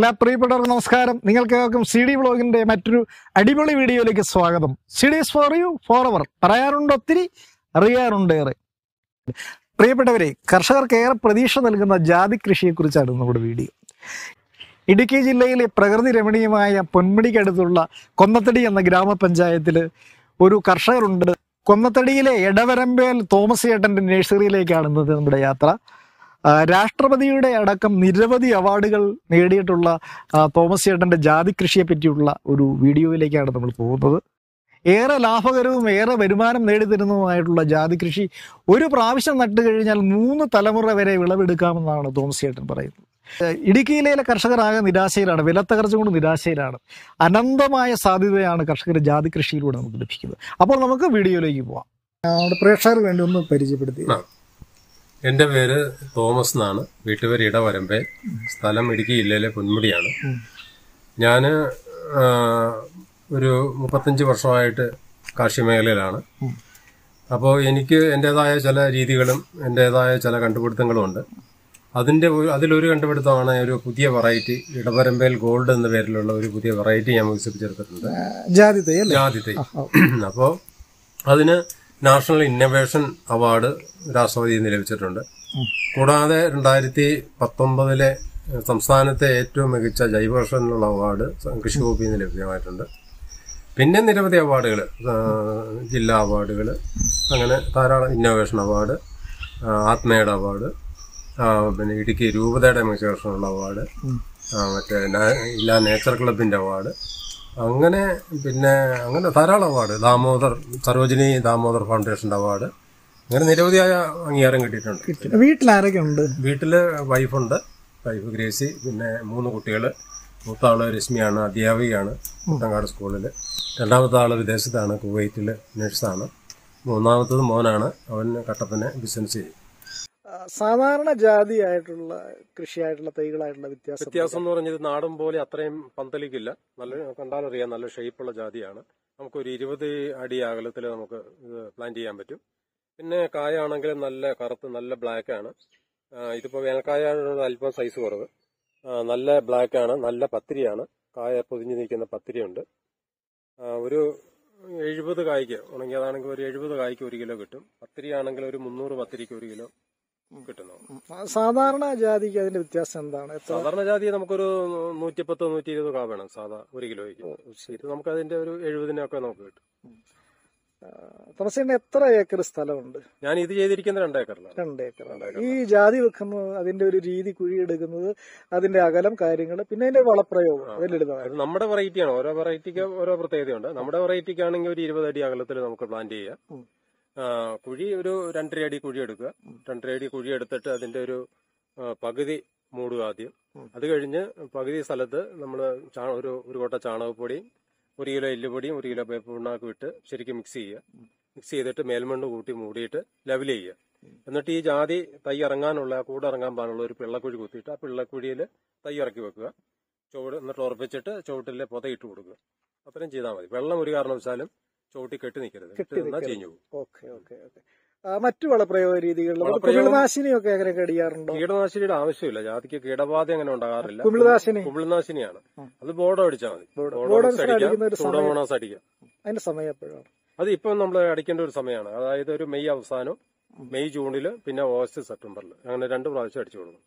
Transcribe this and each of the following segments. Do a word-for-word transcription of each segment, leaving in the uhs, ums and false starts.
എല്ലാ പ്രിയപ്പെട്ടവർക്കും നമസ്കാരം. നിങ്ങൾക്കേവർക്കും സി ഡി വ്ലോഗിന്റെ മറ്റൊരു അടിപൊളി വീഡിയോയിലേക്ക് സ്വാഗതം. C D for you forever. പറയാറുണ്ട് ഒത്തിരി, അറിയാറുണ്ട് ഏറെ. പ്രിയപ്പെട്ടവരെ, കർഷകർക്ക് ഏറെ പ്രതീക്ഷ നൽകുന്ന ജാതി കൃഷിയെക്കുറിച്ചാണ് നമ്മുടെ വീഡിയോ. ഇടുക്കി ജില്ലയിലെ പ്രകൃതി രമണീയമായ പൊന്മുടിക്കടുത്തുള്ള കൊന്നത്തടി എന്ന ഗ്രാമപഞ്ചായത്തിൽ ഒരു കർഷകരുണ്ട്. കൊന്നത്തടിയിലെ ഇടവരമ്പേൽ തോമസ് ചേട്ടൻ്റെ നഴ്സറിയിലേക്കാണ് ഇന്നത്തെ നമ്മുടെ യാത്ര. രാഷ്ട്രപതിയുടെ അടക്കം നിരവധി അവാർഡുകൾ നേടിയിട്ടുള്ള തോമസ് ചേട്ടൻ്റെ ജാതി കൃഷിയെ പറ്റിയുള്ള ഒരു വീഡിയോയിലേക്കാണ് നമ്മൾ പോകുന്നത്. ഏറെ ലാഭകരവും ഏറെ വരുമാനം നേടിത്തരുന്നതുമായിട്ടുള്ള ജാതി കൃഷി ഒരു പ്രാവശ്യം നട്ടു കഴിഞ്ഞാൽ മൂന്ന് തലമുറ വരെ വിളവെടുക്കാമെന്നാണ് തോമസ് ചേട്ടൻ പറയുന്നത്. ഇടുക്കിയിലെ കർഷകർ ആകെ നിരാശയിലാണ്, വിലത്തകർച്ച കൊണ്ട് നിരാശയിലാണ്. അനന്തമായ സാധ്യതയാണ് കർഷകർ ജാതി കൃഷിയിലൂടെ നമുക്ക് ലഭിക്കുന്നത്. അപ്പോൾ നമുക്ക് വീഡിയോയിലേക്ക് പോവാം. നമ്മുടെ പ്രേക്ഷകർ വേണ്ടി ഒന്ന് പരിചയപ്പെടുത്തി. എൻ്റെ പേര് തോമസ് എന്നാണ്. വീട്ടുപേര് ഇടവരമ്പേ, സ്ഥലം ഇടുക്കി ജില്ലയിലെ പൊന്മുടിയാണ്. ഞാൻ ഒരു മുപ്പത്തഞ്ച് വർഷമായിട്ട് കാർഷിക മേഖലയിലാണ്. അപ്പോൾ എനിക്ക് എൻ്റേതായ ചില രീതികളും എൻ്റേതായ ചില കണ്ടുപിടുത്തങ്ങളും ഉണ്ട്. അതിൻ്റെ അതിലൊരു കണ്ടുപിടുത്തമാണ് ഒരു പുതിയ വെറൈറ്റി, ഇടവരമ്പേൽ ഗോൾഡ് എന്ന പേരിലുള്ള ഒരു പുതിയ വെറൈറ്റി ഞാൻ വികസിപ്പിച്ചെടുത്തിട്ടുണ്ട്. ജാതി തൈ ജാതി തൈ. അപ്പോൾ അതിന് നാഷണൽ ഇന്നൊവേഷൻ അവാർഡ് രാഷ്ട്രപതിയിൽ നിന്ന് ലഭിച്ചിട്ടുണ്ട്. കൂടാതെ രണ്ടായിരത്തി പത്തൊമ്പതിലെ സംസ്ഥാനത്തെ ഏറ്റവും മികച്ച ജൈവകർഷകനുള്ള അവാർഡ് കൃഷി വകുപ്പിൽ നിന്ന് ലഭ്യമായിട്ടുണ്ട്. പിന്നെ നിരവധി അവാർഡുകൾ, ജില്ലാ അവാർഡുകൾ, അങ്ങനെ ധാരാളം ഇന്നോവേഷൻ അവാർഡ്, ആത്മയുടെ അവാർഡ്, പിന്നെ ഇടുക്കി രൂപതയുടെ മികച്ച കർഷകനുള്ള അവാർഡ്, മറ്റേ ഇല്ല നേച്ചർ ക്ലബിന്റെ അവാർഡ്, അങ്ങനെ പിന്നെ അങ്ങനെ ധാരാളം അവാർഡ്, ദാമോദർ സരോജിനി ദാമോദർ ഫൗണ്ടേഷന്റെ അവാർഡ്, അങ്ങനെ നിരവധിയായ അംഗീകാരം കിട്ടിയിട്ടുണ്ട്. വീട്ടിൽ ആരൊക്കെ ഉണ്ട്? വീട്ടില് വൈഫുണ്ട്, വൈഫ് ഗ്രേസി, പിന്നെ മൂന്ന് കുട്ടികള്. മൂത്ത ആള് രശ്മിയാണ്, അധ്യാപികയാണ് കുട്ടങ്കാട് സ്കൂളില്. രണ്ടാമത്തെ ആള് വിദേശത്താണ്, കുവൈറ്റില് നഴ്സാണ്. മൂന്നാമത്തത് മോനാണ്, അവൻ കട്ടപ്പന ബിസിനസ് ചെയ്യും. സാധാരണ ജാതിയായിട്ടുള്ള കൃഷിയായിട്ടുള്ള തൈകളായിട്ടുള്ള വ്യത്യാസം വ്യത്യാസം എന്ന് പറഞ്ഞത് നാടും പോലെ അത്രയും പന്തലിക്കില്ല. നല്ല കണ്ടാലറിയാം, നല്ല ഷേപ്പുള്ള ജാതിയാണ്. നമുക്കൊരു ഇരുപത് അടി അകലത്തിൽ നമുക്ക് ഇത് പ്ലാന്റ് ചെയ്യാൻ പറ്റും. പിന്നെ കായാണെങ്കിൽ നല്ല കറുത്ത് നല്ല ബ്ലാക്ക് ആണ്. ഇതിപ്പോ വേനൽക്കായാണ് അല്പം സൈസ് കുറവ്. നല്ല ബ്ലാക്ക് ആണ്, നല്ല പത്തിരിയാണ്. കായ പൊതിഞ്ഞു നിൽക്കുന്ന പത്തിരിയുണ്ട്. ഒരു എഴുപത് കായ്ക്ക് ഉണങ്ങിയതാണെങ്കിൽ ഒരു എഴുപത് കായ്ക്ക് ഒരു കിലോ കിട്ടും. പത്തിരി ആണെങ്കിൽ ഒരു മുന്നൂറ് പത്തിരിക്ക് ഒരു കിലോ കിട്ടുന്നു. സാധാരണ ജാതിക്ക് അതിന്റെ വ്യത്യാസം എന്താണ്? സാധാരണ ജാതി നമുക്കൊരു നൂറ്റിപ്പത്ത് നൂറ്റി ഇരുപത് കാ വേണം സാധാ ഒരു കിലോയ്ക്ക്. ഇത് നമുക്ക് അതിന്റെ ഒരു എഴുപതിനൊക്കെ നമുക്ക് കിട്ടും. തോമസിന് എത്ര ഏക്കർ സ്ഥലമുണ്ട്? ഞാൻ ഇത് ചെയ്തിരിക്കുന്ന രണ്ട് ഏക്കറിലാണ്. രണ്ട് ഏക്കർ. ഈ ജാതി വെക്കുന്നത്, അതിന്റെ ഒരു രീതി, കുഴിയെടുക്കുന്നത്, അതിന്റെ അകലം, കാര്യങ്ങൾ, പിന്നെ അതിന്റെ വളപ്രയോഗം, അതിലെടുക്കുന്നത് നമ്മുടെ വെറൈറ്റിയാണ്. ഓരോ വെറൈറ്റിക്ക് ഓരോ പ്രത്യേകതയുണ്ട്. നമ്മുടെ വെറൈറ്റിക്ക് ആണെങ്കിൽ ഒരു ഇരുപത് അടി അകലത്തിൽ നമുക്ക് പ്ലാന്റ് ചെയ്യാം. കുഴി ഒരു രണ്ടര അടി കുഴി എടുക്കുക. രണ്ടര അടി കുഴി എടുത്തിട്ട് അതിന്റെ ഒരു പകുതി മൂടുക ആദ്യം. അത് കഴിഞ്ഞ് പകുതി സ്ഥലത്ത് നമ്മൾ ഒരു ഒരു കൊട്ട ചാണകപ്പൊടിയും ഒരു കിലോ എല്ലുപൊടിയും ഒരു കിലോ വേപ്പ് പിണ്ണാക്കും ഇട്ട് ശരിക്കും മിക്സ് ചെയ്യുക. മിക്സ് ചെയ്തിട്ട് മേൽമണ്ണ് കൂട്ടി മൂടിയിട്ട് ലെവൽ ചെയ്യുക. എന്നിട്ട് ഈ ജാതി തൈ ഇറങ്ങാനുള്ള, കൂടെ ഇറങ്ങാൻ പാടുള്ള ഒരു പിള്ളക്കുഴി കുത്തിയിട്ട് ആ പിള്ളക്കുഴിയിൽ തൈ ഇറക്കി വെക്കുക. ചുവട് എന്നിട്ട് ഉറപ്പിച്ചിട്ട് ചുവട്ടിലെ പുതയിട്ട് കൊടുക്കുക. അത്രയും ചെയ്താൽ മതി. വെള്ളം ഒരു കാരണവശാലും ചവിട്ടി കെട്ടി നിൽക്കരുത്, ചീഞ്ഞു പോകും. Okay okay okay. മറ്റു വളപ്രയോഗ രീതികളിൽ കീടനാശിനിയൊക്കെ എങ്ങനെയൊക്കെ അടിയാറുണ്ടോ? കീടനാശിനിയുടെ ആവശ്യമില്ല. ജാതിക്ക് കീടബാധ അങ്ങനെ ഉണ്ടാകാറില്ല. കുമിൾനാശിനി കുമിൾനാശിനിയാണ്. അത് ബോർഡോ അടിച്ചാൽ മതി. സൂഡോമോണാസ് അടിക്കാം. അതിന്റെ സമയം എപ്പോഴാണ്? അത് ഇപ്പം നമ്മൾ അടിക്കേണ്ട ഒരു സമയമാണ്. അതായത് ഒരു മെയ് അവസാനം, മെയ് ജൂണില്, പിന്നെ ഓഗസ്റ്റ് സെപ്റ്റംബറിൽ, അങ്ങനെ രണ്ട് പ്രാവശ്യം അടിച്ചു കൊടുക്കും.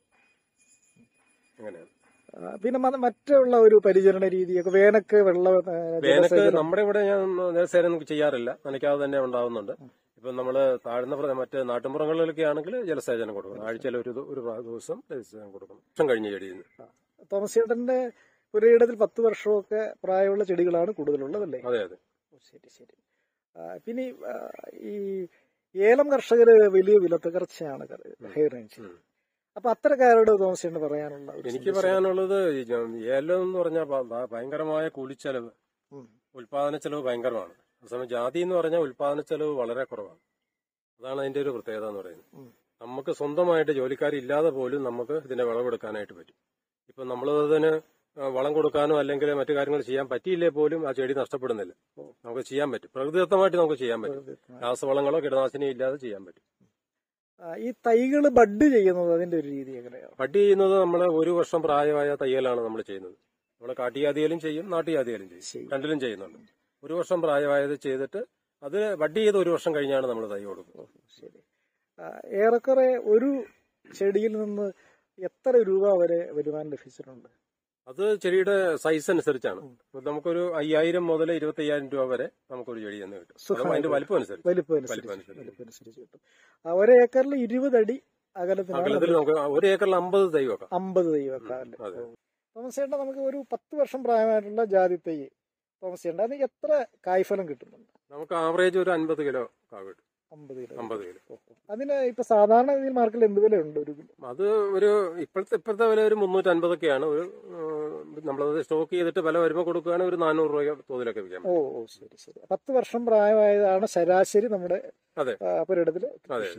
അങ്ങനെയാണ്. പിന്നെ മറ്റുള്ള ഒരു പരിചരണ രീതിയൊക്കെ വേനക്ക് വെള്ളം വേനക്ക് നമ്മുടെ ഇവിടെ ഞാൻ ജലസേചനം ചെയ്യാറില്ല, നനയ്ക്കാതെ തന്നെ ഉണ്ടാവുന്നുണ്ട്. ഇപ്പൊ നമ്മള് താഴ്ന്ന മറ്റ് നാട്ടുമ്പുറങ്ങളിലൊക്കെ ആണെങ്കിൽ ജലസേചനം കൊടുക്കണം. ആഴ്ചയിൽ ഒരു ഒരു ദിവസം ജലസേചനം കൊടുക്കണം. വർഷം കഴിഞ്ഞ് ചെടിയിൽ. തോമസ് ചേട്ടന്റെ പുരയിടത്തിൽ പത്ത് വർഷമൊക്കെ പ്രായമുള്ള ചെടികളാണ് കൂടുതലുള്ളതല്ലേ? അതെ അതെ. ശരി ശരി. പിന്നെ ഈ ഏലം കർഷകര് വലിയ വിലത്തകർച്ചയാണ് ഹൈ റേഞ്ച്. അപ്പൊ അത്തരക്കാരോട് തോമസ് ചേട്ടന് പറയാനുള്ള? എനിക്ക് പറയാനുള്ളത്, ഏലം എന്ന് പറഞ്ഞാൽ ഭയങ്കരമായ കൂലിച്ചെലവ്, ഉൽപാദന ചെലവ് ഭയങ്കരമാണ്. അതേസമയം ജാതി എന്ന് പറഞ്ഞാൽ ഉൽപാദന ചെലവ് വളരെ കുറവാണ്. അതാണ് അതിന്റെ ഒരു പ്രത്യേകത എന്ന് പറയുന്നത്. നമുക്ക് സ്വന്തമായിട്ട് ജോലിക്കാരില്ലാതെ പോലും നമുക്ക് ഇതിന്റെ വിളവെടുക്കാനായിട്ട് പറ്റും. ഇപ്പൊ നമ്മളതിന് വളം കൊടുക്കാനോ അല്ലെങ്കിൽ മറ്റു കാര്യങ്ങൾ ചെയ്യാൻ പറ്റിയില്ലേ പോലും ആ ചെടി നഷ്ടപ്പെടുന്നില്ല. നമുക്ക് ചെയ്യാൻ പറ്റും. പ്രകൃതിദത്തമായിട്ട് നമുക്ക് ചെയ്യാൻ പറ്റും. രാസവളങ്ങളോ കീടനാശിനിയോ ഇല്ലാതെ ചെയ്യാൻ പറ്റും. ഈ തൈകൾ ബഡ് ചെയ്യുന്നത് അതിന്റെ ഒരു രീതി എങ്ങനെയാണ്? ബഡ് ചെയ്യുന്നത് നമ്മൾ ഒരു വർഷം പ്രായമായ തയ്യലാണ് നമ്മൾ ചെയ്യുന്നത്. നമ്മൾ കാട്ടിയാതിയിലും ചെയ്യും, നാട്ടിയാതിയിലും ചെയ്യും, രണ്ടിലും ചെയ്യുന്നുണ്ട്. ഒരു വർഷം പ്രായമായത് ചെയ്തിട്ട് അത് ബഡ് ചെയ്ത് ഒരു വർഷം കഴിഞ്ഞാണ് നമ്മൾ തൈ കൊടുക്കുന്നത്. ശരി. ഏറെക്കുറെ ഒരു ചെടിയിൽ നിന്ന് എത്ര രൂപ വരെ വരുമാനം ലഭിച്ചിട്ടുണ്ട്? അത് ചെടിയുടെ സൈസ് അനുസരിച്ചാണ്. നമുക്കൊരു അയ്യായിരം മുതൽ ഇരുപത്തി അയ്യായിരം രൂപ വരെ നമുക്കൊരു ചെടി എന്ന് കിട്ടും. അതിന്റെ വലിപ്പം അനുസരിച്ച് വലിപ്പമനുസരിച്ച് കിട്ടും. ഒരു ഏക്കറിൽ ഇരുപത് അടി അകലത്തിൽ നമുക്ക് ഒരു ഏക്കറിൽ അമ്പത് തൈ വെക്കാം. അമ്പത് തൈ വെക്കാം. തോമസ് ചേട്ടൻ, നമുക്ക് ഒരു പത്ത് വർഷം പ്രായമായിട്ടുള്ള ജാതി തൈ തോമസ് ചേട്ടൻ അത് എത്ര കായ്ഫലം കിട്ടുന്നുണ്ട്? നമുക്ക് ആവറേജ് ഒരു അൻപത് കിലോ കാ കിട്ടും. അമ്പത് കിലോ അമ്പത് കിലോ. അതിന് ഇപ്പൊ സാധാരണ മാർക്കറ്റിൽ എന്ത് വില ഉണ്ട് ഒരു കിലോ? അത് ഒരു ഇപ്പോഴത്തെ ഇപ്പോഴത്തെ വില ഒരു മുന്നൂറ്റി അൻപതൊക്കെയാണ്. ഒരു നമ്മളത് സ്റ്റോക്ക് ചെയ്തിട്ട് വില വരുമ്പോൾ കൊടുക്കുകയാണെങ്കിൽ ഒരു നാനൂറ് രൂപ തോതിലൊക്കെ വിൽക്കാം. ഓ ഓ ശരി ശരി. പത്ത് വർഷം പ്രായമായതാണ് ശരാശരി നമ്മുടെ പുരയിടത്തില്.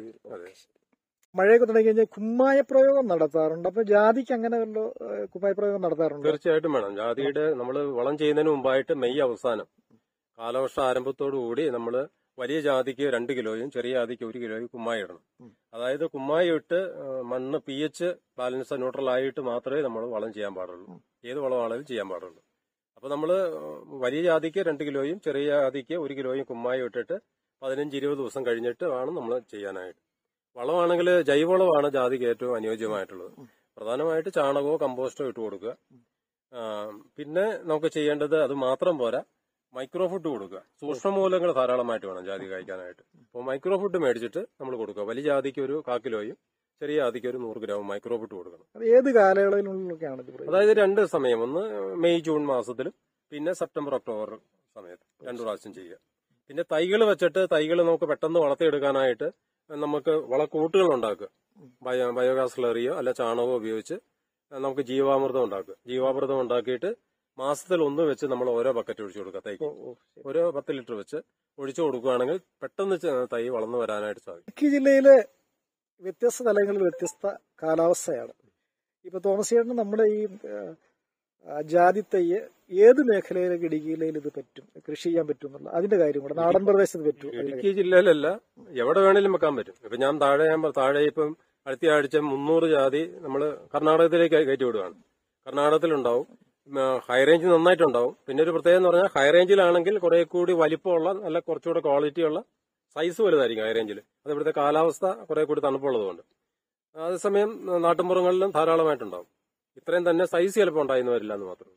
മഴയൊക്കെ തുടങ്ങി കഴിഞ്ഞാൽ കുമ്മായ പ്രയോഗം നടത്താറുണ്ട്. അപ്പൊ ജാതിക്ക് അങ്ങനെ വല്ലോ കുമ്മായ പ്രയോഗം നടത്താറുണ്ട്? തീർച്ചയായിട്ടും വേണം. ജാതിയുടെ നമ്മൾ വളം ചെയ്യുന്നതിന് മുമ്പായിട്ട് മെയ് അവസാനം കാലവർഷ ആരംഭത്തോടു കൂടി നമ്മൾ വലിയ ജാതിക്ക് രണ്ട് കിലോയും ചെറിയ ജാതിക്ക് ഒരു കിലോയും കുമ്മായി ഇടണം. അതായത് കുമ്മായി ഇട്ട് മണ്ണ് പി എച്ച് ബാലൻസ് ന്യൂട്രൽ ആയിട്ട് മാത്രമേ നമ്മൾ വളം ചെയ്യാൻ പാടുള്ളൂ. ഏത് വളമാണെങ്കിലും ചെയ്യാൻ പാടുള്ളൂ. അപ്പൊ നമ്മള് വലിയ ജാതിക്ക് രണ്ട് കിലോയും ചെറിയ ജാതിക്ക് ഒരു കിലോയും കുമ്മായി ഇട്ടിട്ട് പതിനഞ്ച് ഇരുപത് ദിവസം കഴിഞ്ഞിട്ട് വേണം നമ്മൾ ചെയ്യാനായിട്ട്. വളമാണെങ്കിൽ ജൈവവളമാണ് ജാതിക്ക് ഏറ്റവും അനുയോജ്യമായിട്ടുള്ളത്. പ്രധാനമായിട്ട് ചാണകമോ കമ്പോസ്റ്റോ ഇട്ട് കൊടുക്കുക. പിന്നെ നമുക്ക് ചെയ്യേണ്ടത് അത് മാത്രം പോരാ, മൈക്രോ ഫുഡ് കൊടുക്കുക. സൂക്ഷ്മമൂലങ്ങൾ ധാരാളമായിട്ട് വേണം ജാതി കഴിക്കാനായിട്ട്. അപ്പോൾ മൈക്രോ ഫുഡ് മേടിച്ചിട്ട് നമ്മൾ കൊടുക്കുക. വലിയ ജാതിക്ക് ഒരു കാ കിലോയും ചെറിയ ജാതിക്ക് ഒരു നൂറ് ഗ്രാം മൈക്രോ ഫുഡ് കൊടുക്കണം. ഏത് കാലയളവിനുള്ളിലൊക്കെയാണ്? അതായത് രണ്ട് സമയം, ഒന്ന് മെയ് ജൂൺ മാസത്തിലും പിന്നെ സെപ്റ്റംബർ ഒക്ടോബർ സമയത്ത് രണ്ടു പ്രാവശ്യം ചെയ്യുക. പിന്നെ തൈകൾ വെച്ചിട്ട് തൈകൾ നമുക്ക് പെട്ടെന്ന് വളർത്തിയെടുക്കാനായിട്ട് നമുക്ക് വളക്കൂട്ടുകൾ ഉണ്ടാക്കുക. ബയോ ബയോഗ്യാസ് സ്ലറിയോ അല്ല ചാണകമോ ഉപയോഗിച്ച് നമുക്ക് ജീവാമൃതം ഉണ്ടാക്കുക. ജീവാമൃതം ഉണ്ടാക്കിയിട്ട് മാസത്തിൽ ഒന്ന് വെച്ച് നമ്മൾ ഓരോ ബക്കറ്റ് ഒഴിച്ചു കൊടുക്കുക. തൈക്ക് ഓരോ പത്ത് ലിറ്റർ വെച്ച് ഒഴിച്ചു കൊടുക്കുകയാണെങ്കിൽ പെട്ടെന്ന് തൈ വളർന്നു വരാനായിട്ട് സാധിക്കും. ഇടുക്കി ജില്ലയിലെ വ്യത്യസ്ത തലങ്ങളിൽ വ്യത്യസ്ത കാലാവസ്ഥയാണ്. ഇപ്പൊ തോമസ് ചേട്ടന് നമ്മുടെ ഈ ജാതി തൈയ് ഏത് മേഖലയിലേക്ക് ഇടുക്കി ജില്ലയിൽ ഇത് പറ്റും, കൃഷി ചെയ്യാൻ പറ്റും എന്നുള്ള അതിന്റെ കാര്യം കൂടെ നാടൻ പ്രദേശത്ത് പറ്റും? ഇടുക്കി ജില്ലയിലല്ല, എവിടെ വേണേലും വെക്കാൻ പറ്റും. ഇപ്പൊ ഞാൻ താഴെ ഞാൻ താഴെ ഇപ്പം അടുത്ത ആഴ്ച മുന്നൂറ് ജാതി നമ്മൾ കർണാടകത്തിലേക്ക് കയറ്റി വിടുകയാണ്. കർണാടകത്തിലുണ്ടാവും, ഹൈറേഞ്ച് നന്നായിട്ടുണ്ടാവും. പിന്നെ ഒരു പ്രത്യേകത എന്ന് പറഞ്ഞാൽ ഹൈറേഞ്ചിലാണെങ്കിൽ കുറെ കൂടി വലിപ്പമുള്ള നല്ല കുറച്ചുകൂടെ ക്വാളിറ്റിയുള്ള സൈസ് വലുതായിരിക്കും ഹൈറേഞ്ചിൽ. അത് ഇവിടുത്തെ കാലാവസ്ഥ കുറെ കൂടി തണുപ്പുള്ളതുകൊണ്ട്. അതേസമയം നാട്ടുമ്പുറങ്ങളിലും ധാരാളമായിട്ടുണ്ടാവും. ഇത്രയും തന്നെ സൈസ് ചിലപ്പോൾ ഉണ്ടായിരുന്നു വരില്ല എന്ന് മാത്രം.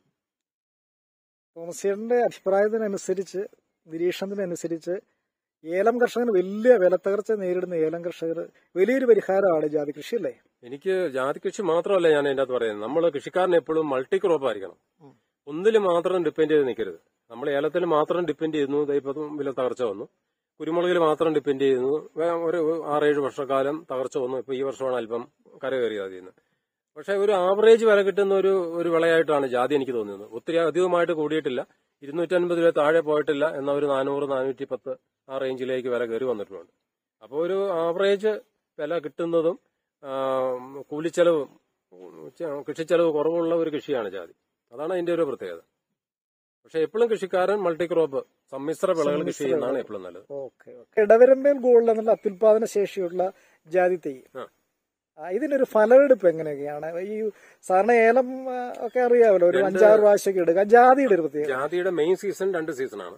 തോമസ് ചേട്ടന്റെ അഭിപ്രായത്തിനനുസരിച്ച്, നിരീക്ഷണത്തിനനുസരിച്ച് ഏലം കർഷകന് വലിയ വിലത്തകർച്ച നേരിടുന്ന ഏലം കർഷകർ വലിയൊരു പരിഹാരമാണ് ജാതി കൃഷി അല്ലേ? എനിക്ക് ജാതി കൃഷി മാത്രമല്ല ഞാൻ അതിന്റെ അകത്ത് പറയുന്നത്. നമ്മൾ കൃഷിക്കാരൻ എപ്പോഴും മൾട്ടി ക്രോപ്പ് ആയിരിക്കണം. ഒന്നിൽ മാത്രം ഡിപ്പെൻഡ് ചെയ്ത് നിൽക്കരുത്. നമ്മൾ ഏലത്തിൽ മാത്രം ഡിപ്പെൻഡ് ചെയ്യുന്നു, ഇപ്പം വില തകർച്ച വന്നു. കുരുമുളകിൽ മാത്രം ഡിപ്പെൻഡ് ചെയ്യുന്നു, ഒരു ആറേഴ് വർഷക്കാലം തകർച്ച വന്നു. ഇപ്പൊ ഈ വർഷമാണ് അല്പം കരകയറിയത് അതിൽ നിന്ന്. പക്ഷെ ഒരു ആവറേജ് വില കിട്ടുന്ന ഒരു ഒരു വിളയായിട്ടാണ് ജാതി എനിക്ക് തോന്നുന്നത്. ഒത്തിരി അധികമായിട്ട് കൂടിയിട്ടില്ല, ഇരുന്നൂറ്റി അൻപത് രൂപ താഴെ പോയിട്ടില്ല, എന്നാൽ ഒരു നാനൂറ് നാനൂറ്റി പത്ത് ആ റേഞ്ചിലേക്ക് വില കയറി വന്നിട്ടുണ്ട്. അപ്പോൾ ഒരു ആവറേജ് വില കിട്ടുന്നതും കൂലിച്ചെലവും കൃഷിച്ചെലവ് കുറവുള്ള ഒരു കൃഷിയാണ് ജാതി. അതാണ് അതിന്റെ ഒരു പ്രത്യേകത. പക്ഷെ എപ്പോഴും കൃഷിക്കാരൻ മൾട്ടി ക്രോപ്പ് സമ്മിശ്ര വിളകൾ കൃഷി ചെയ്യുന്നതാണ് എപ്പോഴും നല്ലത്. ഇടവരമ്പേൽ ഗോൾഡ് എന്നുള്ള അത്യുൽപാദന ശേഷിയുള്ള ജാതി തൈ, ഇതിനൊരു ഫലമെടുപ്പ് എങ്ങനെയൊക്കെയാണ്? ഈ സാധാരണ ഏലം ഒക്കെ അറിയാമല്ലോ, ഒരു അഞ്ചാറ് പ്രാവശ്യമൊക്കെ എടുക്കാം. ജാതിയുടെ ഒരു പ്രത്യേകത, ജാതിയുടെ മെയിൻ സീസൺ രണ്ട് സീസണാണ്.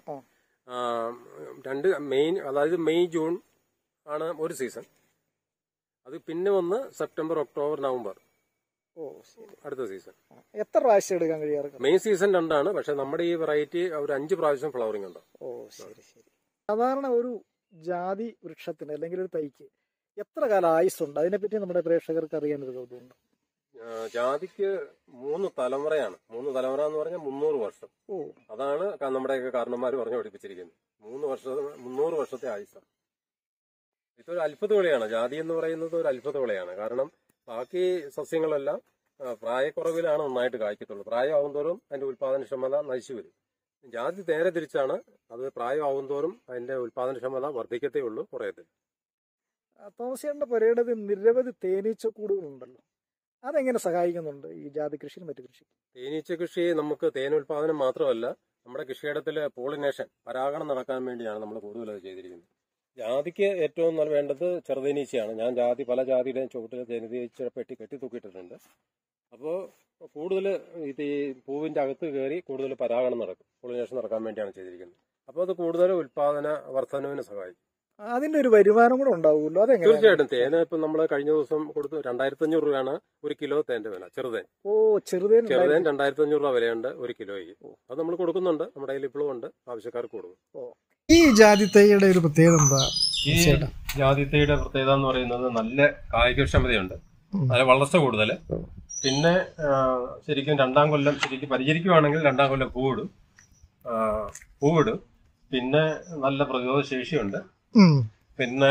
രണ്ട് മെയിൻ, അതായത് മെയ് ജൂൺ ആണ് ഒരു സീസൺ. അത് പിന്നെ ഒന്ന് സെപ്റ്റംബർ ഒക്ടോബർ നവംബർ അടുത്ത സീസൺ. എത്ര പ്രാവശ്യം എടുക്കാൻ കഴിയാറ്? മെയിൻ സീസൺ രണ്ടാണ്, പക്ഷെ നമ്മുടെ ഈ വെറൈറ്റി ഒരു അഞ്ച് പ്രാവശ്യം ഫ്ലവറിംഗ് ഉണ്ട്. ഓ ശരി ശരി. സാധാരണ ഒരു ജാതി വൃക്ഷത്തിന് അല്ലെങ്കിൽ ഒരു തൈക്ക് എത്ര കാലം ആയുസ്സുണ്ട്? അതിനെപ്പറ്റി നമ്മുടെ പ്രേക്ഷകർക്ക് അറിയാൻ ഒരു കൗതുകമുണ്ട്. ജാതിക്ക് മൂന്ന് തലമുറയാണ്. മൂന്ന് തലമുറ എന്ന് പറഞ്ഞാൽ മുന്നൂറ് വർഷം. ഓ, അതാണ് നമ്മുടെയൊക്കെ കാരണന്മാർ പറഞ്ഞു പഠിപ്പിച്ചിരിക്കുന്നത്. മൂന്ന് വർഷ മുന്നൂറ് വർഷത്തെ ആയുസ്സാണ്. ഇതൊരു അത്ഭുത വിളയാണ്. ജാതി എന്ന് പറയുന്നത് ഒരു അത്ഭുത വിളയാണ്. കാരണം ബാക്കി സസ്യങ്ങളെല്ലാം പ്രായക്കുറവിലാണ് നന്നായിട്ട് കായ്ക്കത്തുള്ളൂ. പ്രായമാകുന്തോറും അതിന്റെ ഉൽപാദനക്ഷമത നശിച്ചു വരും. ജാതി നേരെ തിരിച്ചാണ്. അത് പ്രായമാകുന്തോറും അതിന്റെ ഉൽപാദനക്ഷമത വർദ്ധിക്കത്തേ ഉള്ളൂ, കുറയത്തില്ല. തോമസ് ചേട്ടന്റെ പുരയിടത്തിൽ നിരവധി തേനീച്ചക്കൂടുകളുണ്ടല്ലോ, അതെങ്ങനെ സഹായിക്കുന്നുണ്ട് ഈ ജാതി കൃഷിയും മറ്റു കൃഷി? തേനീച്ച കൃഷി നമുക്ക് തേൻ ഉൽപാദനം മാത്രമല്ല, നമ്മുടെ കൃഷിയിടത്തിലെ പോളിനേഷൻ, പരാഗണം നടക്കാൻ വേണ്ടിയാണ് നമ്മൾ കൂടുതൽ അത് ചെയ്തിരിക്കുന്നത്. ജാതിക്ക് ഏറ്റവും നല്ല വേണ്ടത് ചെറുതേനീച്ചയാണ്. ഞാൻ ജാതി പല ജാതിയുടെയും ചുവട്ടിൽ തേനീച്ച പെട്ടി കെട്ടി തൂക്കിയിട്ടിട്ടുണ്ട്. അപ്പോൾ കൂടുതൽ ഇത് ഈ പൂവിന്റെ അകത്ത് കയറി കൂടുതൽ പരാഗണം നടക്കും, പോളിനേഷൻ നടക്കാൻ വേണ്ടിയാണ് ചെയ്തിരിക്കുന്നത്. അപ്പോൾ അത് കൂടുതൽ ഉൽപാദന വർധനവിന് സഹായിക്കും. അതിന്റെ ഒരു വരുമാനം കൂടെ ഉണ്ടാവുമല്ലോ, അതെങ്ങനെ? തീർച്ചയായിട്ടും. തേന് ഇപ്പം നമ്മൾ കഴിഞ്ഞ ദിവസം കൊടുത്തു രണ്ടായിരത്തി അഞ്ഞൂറ് രൂപയാണ് ഒരു കിലോ തേന്റെ വില. ചെറുതേൻ ഓ ചെറുതേൻ ചെറുതേൻ രണ്ടായിരത്തി അഞ്ഞൂറ് രൂപ വിലയുണ്ട് ഒരു കിലോയ്ക്ക്. അത് നമ്മൾ കൊടുക്കുന്നുണ്ട്, നമ്മുടെ കയ്യിൽ ഇപ്പോഴും ഉണ്ട്, ആവശ്യക്കാർക്ക് കൊടുക്കും. ഈ ജാതി തൈയുടെ ഒരു പ്രത്യേകത എന്താ? ഈ ജാതി തൈയുടെ പ്രത്യേകത എന്ന് പറയുന്നത് നല്ല കായികക്ഷമതയുണ്ട്, നല്ല വളർച്ച കൂടുതൽ. പിന്നെ ശരിക്കും രണ്ടാം കൊല്ലം ശരിക്കും പരിചരിക്കുവാണെങ്കിൽ രണ്ടാം കൊല്ലം പൂവിടും പൂവിടും പിന്നെ നല്ല പ്രതിരോധ ശേഷിയുണ്ട്. പിന്നെ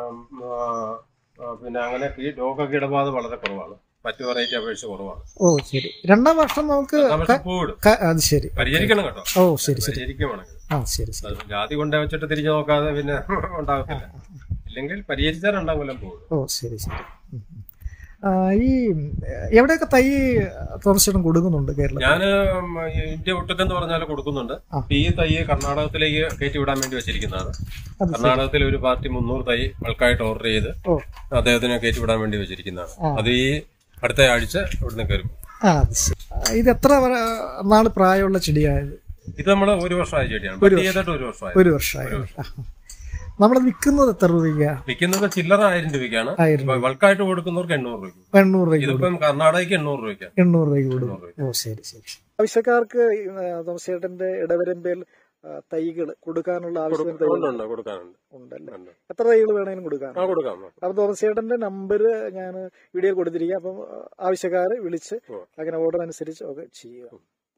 പിന്നെ അങ്ങനെ ഈ രോഗകീടബാധ വളരെ കുറവാണ്, മറ്റു വെറൈറ്റി അപേക്ഷിച്ച് കുറവാണ്. ഓ ശരി. രണ്ടാം വർഷം നമുക്ക് പൂവിടും. അത് ശരി, പരിചരിക്കണം കേട്ടോ. ഓ ശരി ശരി. പരിചരിക്കുവാണെങ്കിൽ ആ ശരി ശരി. ജാതി കൊണ്ടേ വെച്ചിട്ട് തിരിഞ്ഞു നോക്കാതെ പിന്നെ ഉണ്ടാകത്തില്ല. ഇല്ലെങ്കിൽ പരിചരിച്ചാൽ രണ്ടാം കൊല്ലം പൂവിടും. ഓ ശരി ശരി. ഈ എവിടെയൊക്കെ തൈ തീർച്ചയായിട്ടും കൊടുക്കുന്നുണ്ട് കേരളം? ഞാൻ ഇന്ത്യ ഒട്ടുക്കെന്ന് പറഞ്ഞാൽ കൊടുക്കുന്നുണ്ട്. ഈ തൈ കർണാടകത്തിലേക്ക് കയറ്റി വിടാൻ വേണ്ടി വെച്ചിരിക്കുന്നതാണ്. കർണാടകത്തിൽ ഒരു പാർട്ടി മുന്നൂറ് തൈ ബൾക്കായിട്ട് ഓർഡർ ചെയ്ത് അദ്ദേഹത്തിന് കയറ്റി വിടാൻ വേണ്ടി വെച്ചിരിക്കുന്നതാണ്. അത് ഈ അടുത്ത ആഴ്ച ഇവിടുന്ന് കയറും. ഇത് എത്ര നാള് പ്രായമുള്ള ചെടിയായത്? ഇത് നമ്മൾ ഒരു വർഷമായ ചെടിയാണ്. ഒരു വർഷമായി ഒരു വർഷമായി. നമ്മൾ വിൽക്കുന്നത് എത്ര രൂപയ്ക്കാ? വിൽക്കുന്നത് ചില്ലറ ആയിരം രൂപയ്ക്കാണ്. ബൾക്കായിട്ട് കൊടുക്കുന്നവർക്ക് എണ്ണൂറ് രൂപ. എണ്ണൂറ് രൂപ. ഇതിപ്പം കർണാടകയ്ക്ക് എണ്ണൂറ് രൂപയ്ക്ക് എണ്ണൂറ് രൂപയ്ക്ക് കൊടുക്കും. ഓ ശരി ശരി. ആവശ്യക്കാർക്ക് തോമസേട്ടന്റെ ഇടവരമ്പേൽ തൈകൾ കൊടുക്കാനുള്ള ആവശ്യം ഉണ്ടല്ലേ? എത്ര തൈകൾ വേണമെങ്കിലും കൊടുക്കാം. അപ്പൊ തോമസേട്ടന്റെ നമ്പർ ഞാൻ വീഡിയോ കൊടുത്തിരിക്കുക. അപ്പം ആവശ്യക്കാര് വിളിച്ച് അങ്ങനെ ഓർഡർ അനുസരിച്ച് ഒക്കെ ചെയ്യുക.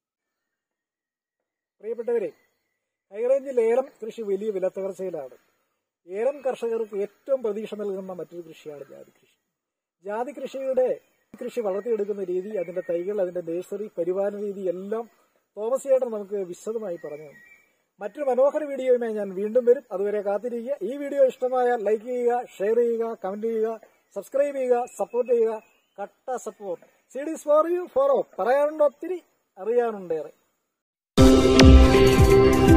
പ്രിയപ്പെട്ടവരെ, ഹൈറേഞ്ചിൽ ഏലം കൃഷി വലിയ വിലത്തകർച്ചയിലാണ്. ഏലം കർഷകർക്ക് ഏറ്റവും പ്രതീക്ഷ നൽകുന്ന മറ്റൊരു കൃഷിയാണ് ജാതി കൃഷി. ജാതി കൃഷിയുടെ കൃഷി വളർത്തിയെടുക്കുന്ന രീതി, അതിന്റെ തൈകൾ, അതിന്റെ നഴ്സറി പരിപാലന രീതി എല്ലാം തോമസ് ചേട്ടൻ നമുക്ക് വിശദമായി പറഞ്ഞു. മറ്റൊരു മനോഹര വീഡിയോയുമായി ഞാൻ വീണ്ടും വരും. അതുവരെ കാത്തിരിക്കുക. ഈ വീഡിയോ ഇഷ്ടമായാൽ ലൈക്ക് ചെയ്യുക, ഷെയർ ചെയ്യുക, കമന്റ് ചെയ്യുക, സബ്സ്ക്രൈബ് ചെയ്യുക, സപ്പോർട്ട് ചെയ്യുക. കട്ട support. Seeds for you for ഓ. പറയാനുണ്ട് ഒത്തിരി, അറിയാനുണ്ടേറെ.